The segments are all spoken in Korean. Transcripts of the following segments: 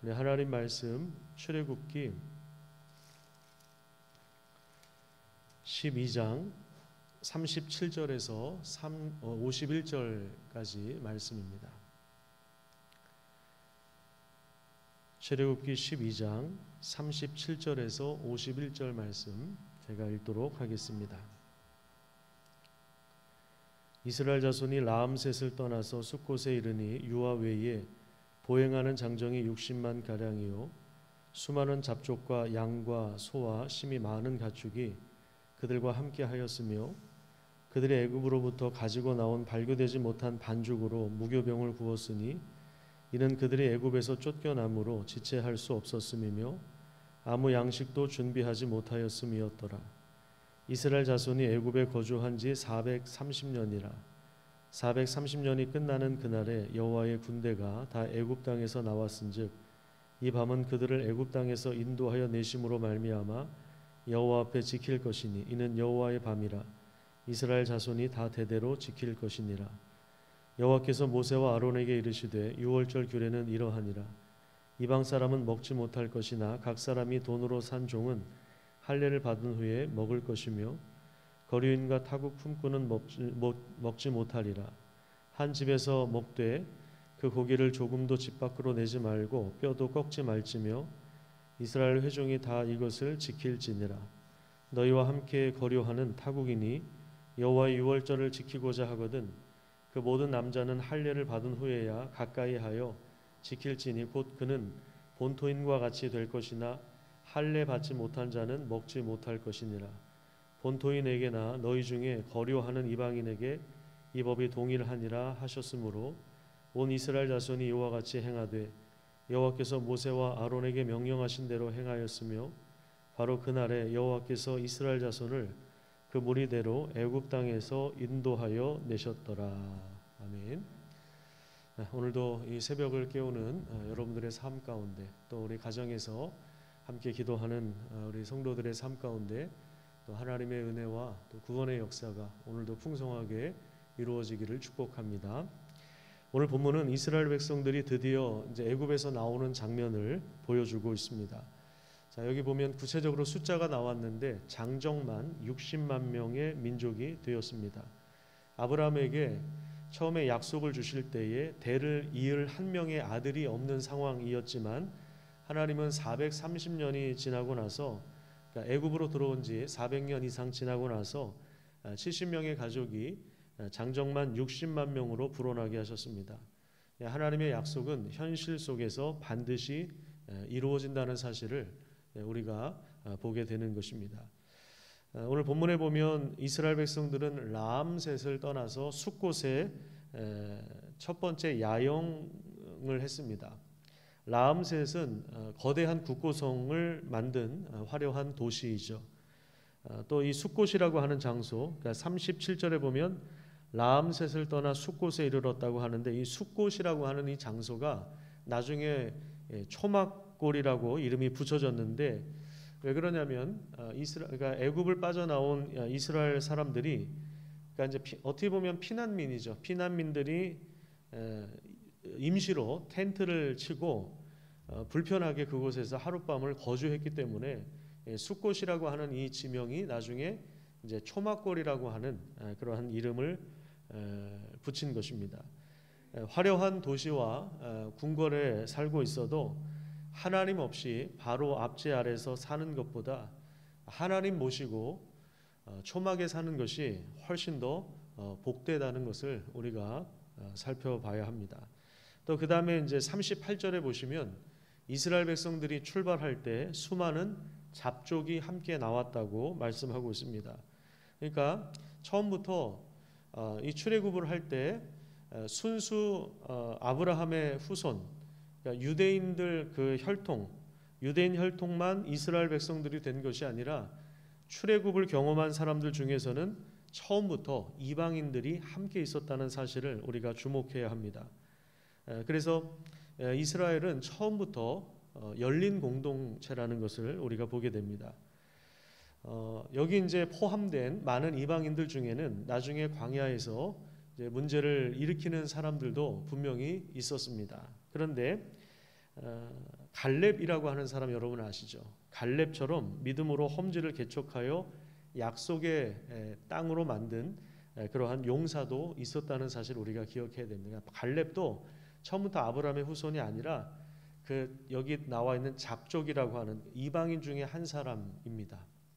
네, 하나님 말씀 출애굽기 12장 37절에서 51절까지 말씀입니다. 출애굽기 12장 37절에서 51절 말씀 제가 읽도록 하겠습니다. 이스라엘 자손이 라암셋을 떠나서 숫곳에 이르니 유아 외에 보행하는 장정이 60만 가량이요 수많은 잡족과 양과 소와 심이 많은 가축이 그들과 함께 하였으며 그들이 애굽으로부터 가지고 나온 발교되지 못한 반죽으로 무교병을 구웠으니 이는 그들이 애굽에서 쫓겨남으로 지체할 수 없었음이며 아무 양식도 준비하지 못하였음이었더라. 이스라엘 자손이 애굽에 거주한 지 430년이라 430년이 끝나는 그날에 여호와의 군대가 다 애굽 땅에서 나왔은즉 이 밤은 그들을 애굽 땅에서 인도하여 내심으로 말미암아 여호와 앞에 지킬 것이니 이는 여호와의 밤이라 이스라엘 자손이 다 대대로 지킬 것이니라. 여호와께서 모세와 아론에게 이르시되 유월절 규례는 이러하니라. 이방 사람은 먹지 못할 것이나 각 사람이 돈으로 산 종은 할례를 받은 후에 먹을 것이며 거류인과 타국 품꾼은 먹지 못하리라. 한 집에서 먹되 그 고기를 조금도 집 밖으로 내지 말고 뼈도 꺾지 말지며 이스라엘 회중이 다 이것을 지킬지니라. 너희와 함께 거류하는 타국인이 여호와의 유월절을 지키고자 하거든 그 모든 남자는 할례를 받은 후에야 가까이 하여 지킬지니 곧 그는 본토인과 같이 될 것이나 할례 받지 못한 자는 먹지 못할 것이니라. 본토인에게나 너희 중에 거류하는 이방인에게 이 법이 동일하니라 하셨으므로 온 이스라엘 자손이 이와 같이 행하되 여호와께서 모세와 아론에게 명령하신 대로 행하였으며 바로 그날에 여호와께서 이스라엘 자손을 그 무리대로 애굽 땅에서 인도하여 내셨더라. 아멘. 오늘도 이 새벽을 깨우는 여러분들의 삶 가운데 또 우리 가정에서 함께 기도하는 우리 성도들의 삶 가운데 또 하나님의 은혜와 또 구원의 역사가 오늘도 풍성하게 이루어지기를 축복합니다. 오늘 본문은 이스라엘 백성들이 드디어 이제 애굽에서 나오는 장면을 보여주고 있습니다. 자, 여기 보면 구체적으로 숫자가 나왔는데 장정만 60만 명의 민족이 되었습니다. 아브라함에게 처음에 약속을 주실 때에 대를 이을 한 명의 아들이 없는 상황이었지만 하나님은 430년이 지나고 나서 그러니까 애굽으로 들어온 지 400년 이상 지나고 나서 70명의 가족이 장정만 60만 명으로 불어나게 하셨습니다. 하나님의 약속은 현실 속에서 반드시 이루어진다는 사실을 우리가 보게 되는 것입니다. 오늘 본문에 보면 이스라엘 백성들은 라암셋을 떠나서 숫곳에 첫 번째 야영을 했습니다. 라암셋은 거대한 국고성을 만든 화려한 도시이죠. 또 이 숫곳이라고 하는 장소, 그러니까 37절에 보면 라암셋을 떠나 숫곳에 이르렀다고 하는데 이 숫곳이라고 하는 이 장소가 나중에 초막골이라고 이름이 붙여졌는데 왜 그러냐면 그러니까 애굽을 빠져나온 이스라엘 사람들이 그러니까 이제 어떻게 보면 피난민이죠. 피난민들이 임시로 텐트를 치고 불편하게 그곳에서 하룻밤을 거주했기 때문에 숫곳이라고 하는 이 지명이 나중에 이제 초막골이라고 하는 그러한 이름을 붙인 것입니다. 화려한 도시와 궁궐에 살고 있어도 하나님 없이 바로 앞제 아래서 사는 것보다 하나님 모시고 초막에 사는 것이 훨씬 더 복되다는 것을 우리가 살펴봐야 합니다. 또 그 다음에 이제 38절에 보시면 이스라엘 백성들이 출발할 때 수많은 잡족이 함께 나왔다고 말씀하고 있습니다. 그러니까 처음부터 이 출애굽을 할 때 순수 아브라함의 후손, 그러니까 유대인들 그 혈통, 유대인 혈통만 이스라엘 백성들이 된 것이 아니라 출애굽을 경험한 사람들 중에서는 처음부터 이방인들이 함께 있었다는 사실을 우리가 주목해야 합니다. 그래서 이스라엘은 처음부터 열린 공동체라는 것을 우리가 보게 됩니다. 여기 이제 포함된 많은 이방인들 중에는 나중에 광야에서 이제 문제를 일으키는 사람들도 분명히 있었습니다. 그런데 갈렙이라고 하는 사람 여러분 아시죠? 갈렙처럼 믿음으로 험지를 개척하여 약속의 땅으로 만든 그러한 용사도 있었다는 사실 우리가 기억해야 됩니다. 갈렙도 처음부터 아브라함의 후손이 아니라 그 여기 나와 있는 잡족이라고 하는 이방인 중에 한 사람입니다.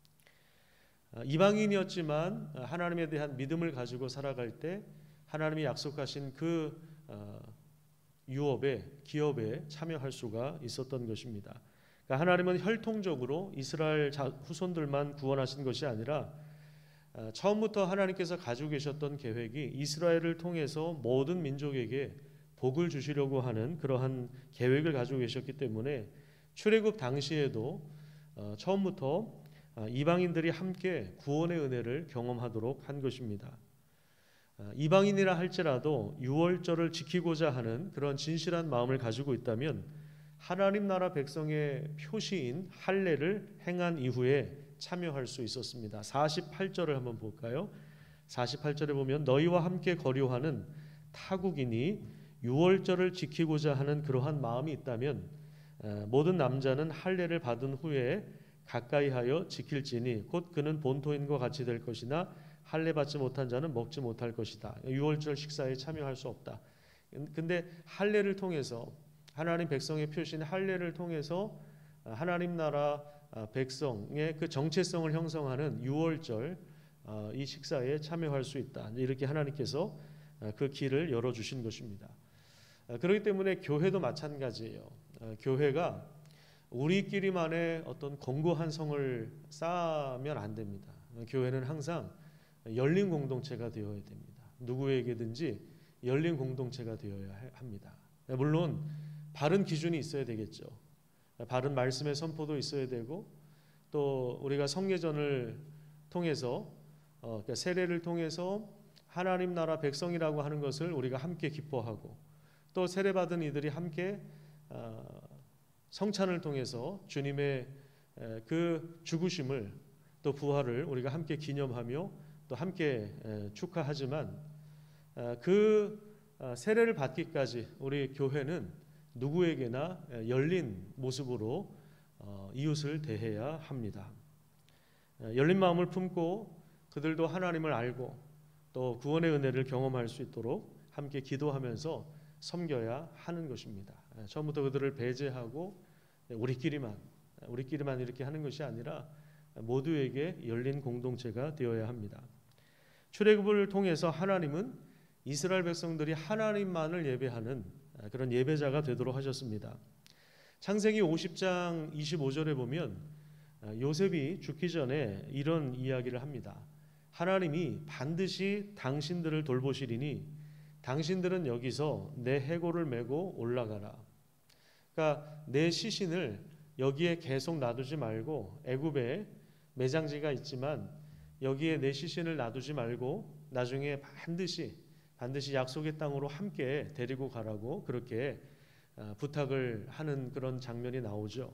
이방인이었지만 하나님에 대한 믿음을 가지고 살아갈 때 하나님이 약속하신 그 유업에 기업에 참여할 수가 있었던 것입니다. 그러니까 하나님은 혈통적으로 이스라엘 후손들만 구원하신 것이 아니라 처음부터 하나님께서 가지고 계셨던 계획이 이스라엘을 통해서 모든 민족에게 복을 주시려고 하는 그러한 계획을 가지고 계셨기 때문에 출애굽 당시에도 처음부터 이방인들이 함께 구원의 은혜를 경험하도록 한 것입니다. 이방인이라 할지라도 유월절을 지키고자 하는 그런 진실한 마음을 가지고 있다면 하나님 나라 백성의 표시인 할례를 행한 이후에 참여할 수 있었습니다. 48절을 한번 볼까요? 48절에 보면 너희와 함께 거류하는 타국인이 유월절을 지키고자 하는 그러한 마음이 있다면 모든 남자는 할례를 받은 후에 가까이하여 지킬지니 곧 그는 본토인과 같이 될 것이나 할례 받지 못한 자는 먹지 못할 것이다. 유월절 식사에 참여할 수 없다. 근데 할례를 통해서 하나님 백성의 표시인 할례를 통해서 하나님 나라 백성의 그 정체성을 형성하는 유월절 이 식사에 참여할 수 있다. 이렇게 하나님께서 그 길을 열어주신 것입니다. 그렇기 때문에 교회도 마찬가지예요. 교회가 우리끼리만의 어떤 견고한 성을 쌓으면 안 됩니다. 교회는 항상 열린 공동체가 되어야 됩니다. 누구에게든지 열린 공동체가 되어야 합니다. 물론 바른 기준이 있어야 되겠죠. 바른 말씀의 선포도 있어야 되고 또 우리가 성례전을 통해서 그러니까 세례를 통해서 하나님 나라 백성이라고 하는 것을 우리가 함께 기뻐하고 또 세례받은 이들이 함께 성찬을 통해서 주님의 그 죽으심을 또 부활을 우리가 함께 기념하며 또 함께 축하하지만 그 세례를 받기까지 우리 교회는 누구에게나 열린 모습으로 이웃을 대해야 합니다. 열린 마음을 품고 그들도 하나님을 알고 또 구원의 은혜를 경험할 수 있도록 함께 기도하면서 섬겨야 하는 것입니다. 처음부터 그들을 배제하고 우리끼리만 이렇게 하는 것이 아니라 모두에게 열린 공동체가 되어야 합니다. 출애굽을 통해서 하나님은 이스라엘 백성들이 하나님만을 예배하는 그런 예배자가 되도록 하셨습니다. 창세기 50장 25절에 보면 요셉이 죽기 전에 이런 이야기를 합니다. 하나님이 반드시 당신들을 돌보시리니 당신들은 여기서 내 해골을 메고 올라가라. 그러니까 내 시신을 여기에 계속 놔두지 말고 애굽에 매장지가 있지만 여기에 내 시신을 놔두지 말고 나중에 반드시 약속의 땅으로 함께 데리고 가라고 그렇게 부탁을 하는 그런 장면이 나오죠.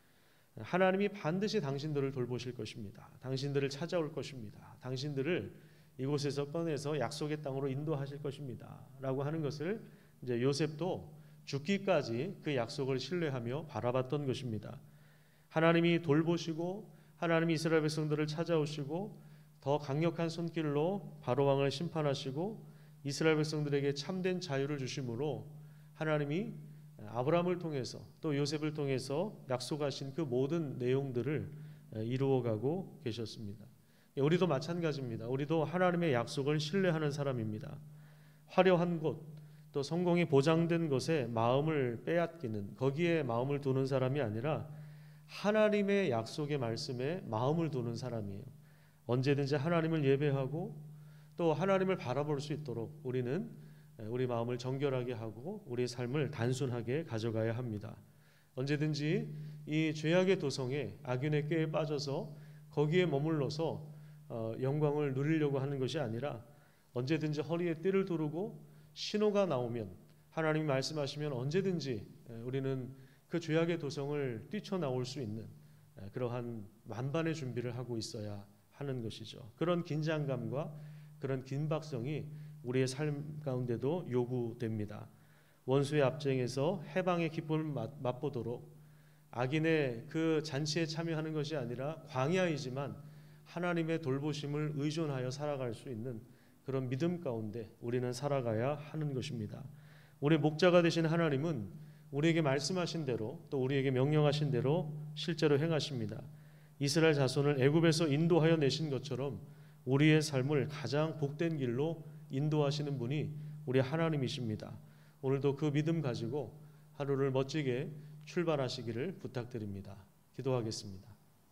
하나님이 반드시 당신들을 돌보실 것입니다. 당신들을 찾아올 것입니다. 당신들을 이곳에서 꺼내서 약속의 땅으로 인도하실 것입니다. 라고 하는 것을 이제 요셉도 죽기까지 그 약속을 신뢰하며 바라봤던 것입니다. 하나님이 돌보시고 하나님이 이스라엘 백성들을 찾아오시고 더 강력한 손길로 바로 왕을 심판하시고 이스라엘 백성들에게 참된 자유를 주심으로 하나님이 아브라함을 통해서 또 요셉을 통해서 약속하신 그 모든 내용들을 이루어가고 계셨습니다. 우리도 마찬가지입니다. 우리도 하나님의 약속을 신뢰하는 사람입니다. 화려한 곳, 또 성공이 보장된 것에 마음을 빼앗기는 거기에 마음을 두는 사람이 아니라 하나님의 약속의 말씀에 마음을 두는 사람이에요. 언제든지 하나님을 예배하고 또 하나님을 바라볼 수 있도록 우리는 우리 마음을 정결하게 하고 우리의 삶을 단순하게 가져가야 합니다. 언제든지 이 죄악의 도성에 악인의 꾀에 빠져서 거기에 머물러서 영광을 누리려고 하는 것이 아니라 언제든지 허리에 띠를 두르고 신호가 나오면 하나님이 말씀하시면 언제든지 우리는 그 죄악의 도성을 뛰쳐나올 수 있는 그러한 만반의 준비를 하고 있어야 하는 것이죠. 그런 긴장감과 그런 긴박성이 우리의 삶 가운데도 요구됩니다. 원수의 압쟁에서 해방의 기쁨을 맛보도록 악인의 그 잔치에 참여하는 것이 아니라 광야이지만 하나님의 돌보심을 의존하여 살아갈 수 있는 그런 믿음 가운데 우리는 살아가야 하는 것입니다. 우리 목자가 되신 하나님은 우리에게 말씀하신 대로 또 우리에게 명령하신 대로 실제로 행하십니다. 이스라엘 자손을 애굽에서 인도하여 내신 것처럼 우리의 삶을 가장 복된 길로 인도하시는 분이 우리 하나님이십니다. 오늘도 그 믿음 가지고 하루를 멋지게 출발하시기를 부탁드립니다. 기도하겠습니다.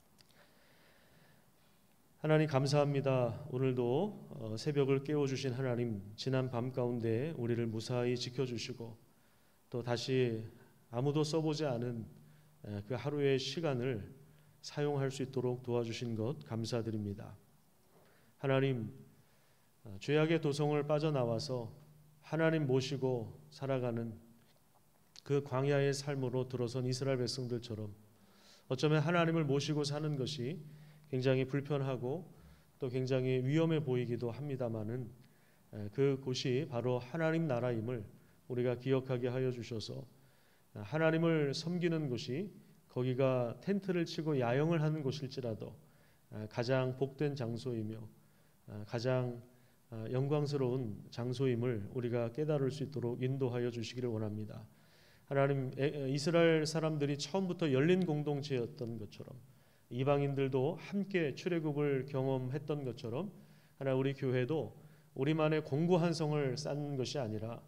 하나님 감사합니다. 오늘도 새벽을 깨워주신 하나님, 지난 밤 가운데 우리를 무사히 지켜주시고 또 다시 아무도 써보지 않은 그 하루의 시간을 사용할 수 있도록 도와주신 것 감사드립니다. 하나님, 죄악의 도성을 빠져나와서 하나님 모시고 살아가는 그 광야의 삶으로 들어선 이스라엘 백성들처럼 어쩌면 하나님을 모시고 사는 것이 굉장히 불편하고 또 굉장히 위험해 보이기도 합니다마는 그곳이 바로 하나님 나라임을 우리가 기억하게 하여 주셔서 하나님을 섬기는 곳이 거기가 텐트를 치고 야영을 하는 곳일지라도 가장 복된 장소이며 가장 영광스러운 장소임을 우리가 깨달을 수 있도록 인도하여 주시기를 원합니다. 하나님, 이스라엘 사람들이 처음부터 열린 공동체였던 것처럼 이방인들도 함께 출애굽을 경험했던 것처럼 하나님, 우리 교회도 우리만의 공고한 성을 쌓는 것이 아니라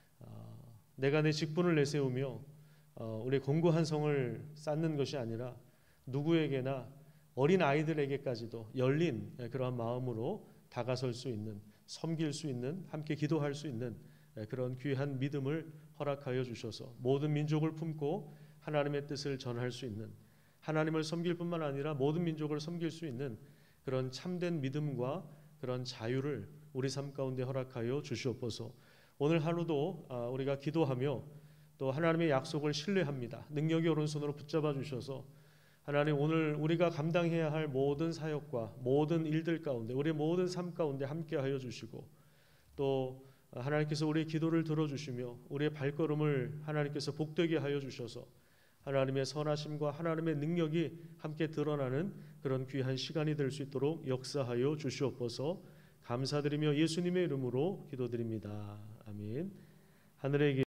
내가 내 직분을 내세우며 우리 공고한 성을 쌓는 것이 아니라 누구에게나 어린 아이들에게까지도 열린 그러한 마음으로 다가설 수 있는, 섬길 수 있는, 함께 기도할 수 있는 그런 귀한 믿음을 허락하여 주셔서 모든 민족을 품고 하나님의 뜻을 전할 수 있는, 하나님을 섬길 뿐만 아니라 모든 민족을 섬길 수 있는 그런 참된 믿음과 그런 자유를 우리 삶 가운데 허락하여 주시옵소서. 오늘 하루도 우리가 기도하며 또 하나님의 약속을 신뢰합니다. 능력의 오른손으로 붙잡아 주셔서 하나님, 오늘 우리가 감당해야 할 모든 사역과 모든 일들 가운데 우리의 모든 삶 가운데 함께하여 주시고 또 하나님께서 우리의 기도를 들어주시며 우리의 발걸음을 하나님께서 복되게 하여 주셔서 하나님의 선하심과 하나님의 능력이 함께 드러나는 그런 귀한 시간이 될 수 있도록 역사하여 주시옵소서. 감사드리며 예수님의 이름으로 기도드립니다. 아멘. 하늘에